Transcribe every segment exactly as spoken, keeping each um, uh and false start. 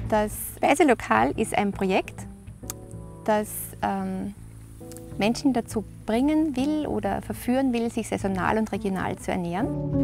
Das Speiselokal ist ein Projekt, das ähm, Menschen dazu bringen will oder verführen will, sich saisonal und regional zu ernähren.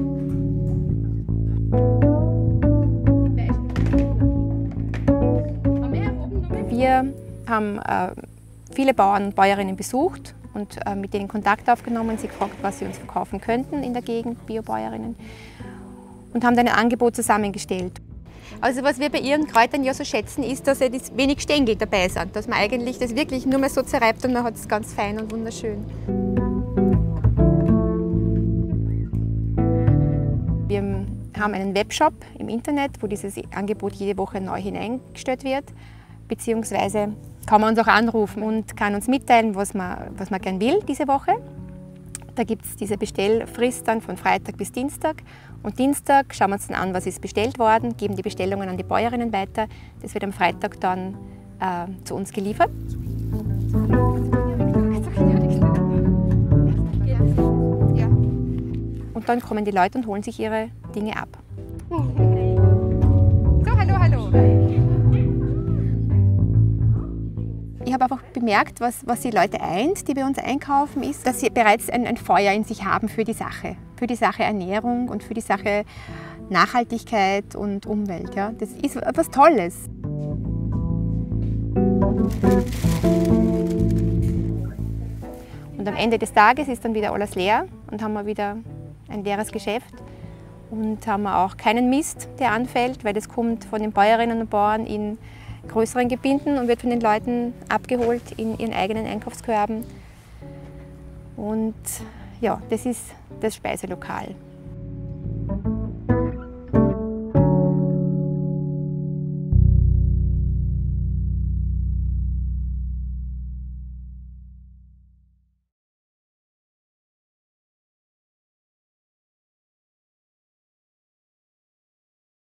Wir haben äh, viele Bauern und Bäuerinnen besucht und äh, mit denen Kontakt aufgenommen und sie gefragt, was sie uns verkaufen könnten in der Gegend, Biobäuerinnen, und haben dann ein Angebot zusammengestellt. Also was wir bei ihren Kräutern ja so schätzen, ist, dass es wenig Stängel dabei sind, dass man eigentlich das wirklich nur mehr so zerreibt und man hat es ganz fein und wunderschön. Wir haben einen Webshop im Internet, wo dieses Angebot jede Woche neu hineingestellt wird, beziehungsweise kann man uns auch anrufen und kann uns mitteilen, was man, was man gern will diese Woche. Da gibt es diese Bestellfrist dann von Freitag bis Dienstag. Und Dienstag schauen wir uns dann an, was ist bestellt worden, geben die Bestellungen an die Bäuerinnen weiter. Das wird am Freitag dann äh, zu uns geliefert. Und dann kommen die Leute und holen sich ihre Dinge ab. So, hallo, hallo. Ich habe einfach bemerkt, was, was die Leute eint, die bei uns einkaufen, ist, dass sie bereits ein, ein Feuer in sich haben für die Sache. Für die Sache Ernährung und für die Sache Nachhaltigkeit und Umwelt. Ja. Das ist etwas Tolles. Und am Ende des Tages ist dann wieder alles leer und haben wir wieder ein leeres Geschäft. Und haben wir auch keinen Mist, der anfällt, weil das kommt von den Bäuerinnen und Bauern in größeren Gebinden und wird von den Leuten abgeholt in ihren eigenen Einkaufskörben. Und ja, das ist das Speiselokal.